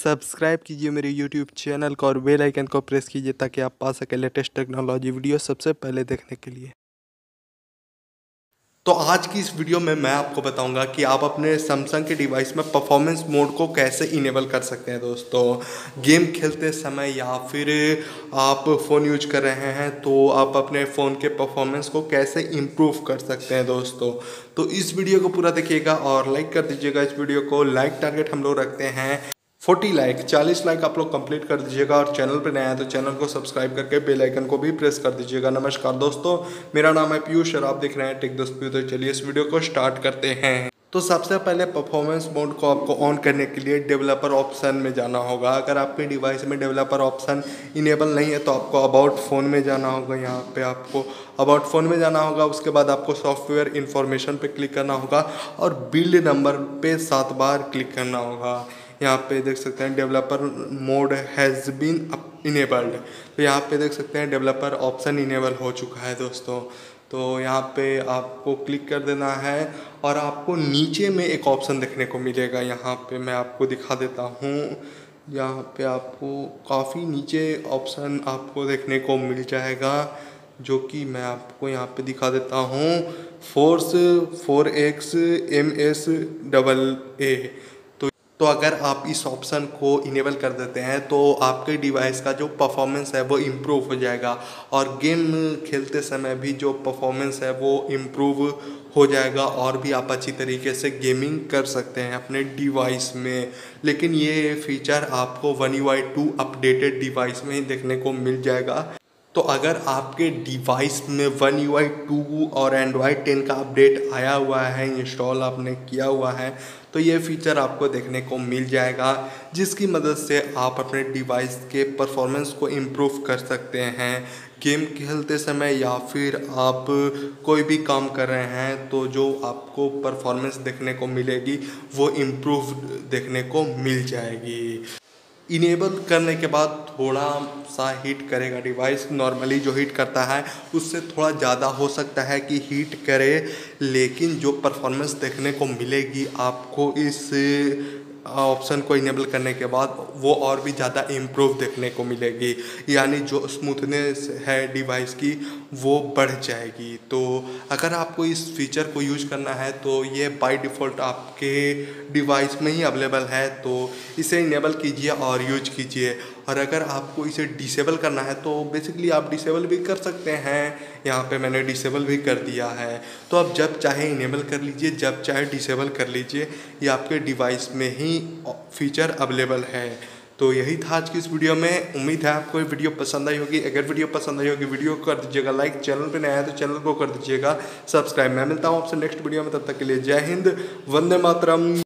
Subscribe कीजिए मेरे YouTube channel को और बेल आइकन को प्रेस कीजिए ताकि आप पा सकें लेटेस्ट टेक्नोलॉजी वीडियो सबसे पहले देखने के लिए। तो आज की इस वीडियो में मैं आपको बताऊंगा कि आप अपने सैमसंग के डिवाइस में परफॉर्मेंस मोड को कैसे इनेबल कर सकते हैं दोस्तों। गेम खेलते समय या फिर आप फ़ोन यूज कर रहे हैं तो आप अपने फ़ोन के परफॉर्मेंस को कैसे इम्प्रूव कर सकते हैं दोस्तों। तो इस वीडियो को पूरा देखिएगा और लाइक कर दीजिएगा। इस वीडियो को लाइक टारगेट हम लोग रखते हैं 40 लाइक, 40 लाइक आप लोग कंप्लीट कर दीजिएगा और चैनल पर नया है तो चैनल को सब्सक्राइब करके बेल आइकन को भी प्रेस कर दीजिएगा। नमस्कार दोस्तों, मेरा नाम है पीयूष और आप देख रहे हैं टेक दोस्त पीयूष। तो चलिए इस वीडियो को स्टार्ट करते हैं। तो सबसे पहले परफॉर्मेंस मोड को आपको ऑन करने के लिए डेवलपर ऑप्शन में जाना होगा। अगर आपके डिवाइस में डेवलपर ऑप्शन इनेबल नहीं है तो आपको अबाउट फ़ोन में जाना होगा। यहाँ पे आपको अबाउट फ़ोन में जाना होगा, उसके बाद आपको सॉफ्टवेयर इन्फॉर्मेशन पे क्लिक करना होगा और बिल्ड नंबर पे 7 बार क्लिक करना होगा। यहाँ पे देख सकते हैं developer mode has been enabled. तो यहाँ पे देख सकते हैं डेवलपर ऑप्शन इनेबल हो चुका है दोस्तों। तो यहाँ पे आपको क्लिक कर देना है और आपको नीचे में एक ऑप्शन देखने को मिलेगा। यहाँ पे मैं आपको दिखा देता हूँ। यहाँ पे आपको काफ़ी नीचे ऑप्शन आपको देखने को मिल जाएगा, जो कि मैं आपको यहाँ पे दिखा देता हूँ। Force 4X MS AA। तो अगर आप इस ऑप्शन को इनेबल कर देते हैं तो आपके डिवाइस का जो परफॉर्मेंस है वो इम्प्रूव हो जाएगा और गेम खेलते समय भी जो परफॉर्मेंस है वो इम्प्रूव हो जाएगा और भी आप अच्छी तरीके से गेमिंग कर सकते हैं अपने डिवाइस में। लेकिन ये फीचर आपको One UI 2 अपडेटेड डिवाइस में ही देखने को मिल जाएगा। तो अगर आपके डिवाइस में One UI 2 और Android 10 का अपडेट आया हुआ है, इंस्टॉल आपने किया हुआ है, तो ये फीचर आपको देखने को मिल जाएगा, जिसकी मदद से आप अपने डिवाइस के परफॉर्मेंस को इम्प्रूव कर सकते हैं गेम खेलते समय या फिर आप कोई भी काम कर रहे हैं तो जो आपको परफॉर्मेंस देखने को मिलेगी वो इम्प्रूव देखने को मिल जाएगी। इनेबल करने के बाद थोड़ा सा हीट करेगा डिवाइस। नॉर्मली जो हीट करता है उससे थोड़ा ज़्यादा हो सकता है कि हीट करे, लेकिन जो परफॉर्मेंस देखने को मिलेगी आपको इस ऑप्शन को इनेबल करने के बाद वो और भी ज़्यादा इम्प्रूव देखने को मिलेगी। यानी जो स्मूथनेस है डिवाइस की वो बढ़ जाएगी। तो अगर आपको इस फीचर को यूज करना है तो ये बाय डिफ़ॉल्ट आपके डिवाइस में ही अवेलेबल है, तो इसे इनेबल कीजिए और यूज कीजिए। और अगर आपको इसे डिसेबल करना है तो बेसिकली आप डिसेबल भी कर सकते हैं। यहाँ पे मैंने डिसेबल भी कर दिया है। तो आप जब चाहे इनेबल कर लीजिए, जब चाहे डिसेबल कर लीजिए, ये आपके डिवाइस में ही फीचर अवेलेबल है। तो यही था आज की इस वीडियो में। उम्मीद है आपको ये वीडियो पसंद आई होगी। अगर वीडियो पसंद आई होगी वीडियो को कर दीजिएगा लाइक, चैनल पे नया है तो चैनल को कर दीजिएगा सब्सक्राइब। मैं मिलता हूँ आपसे नेक्स्ट वीडियो में, तब तक के लिए जय हिंद, वंदे मातरम।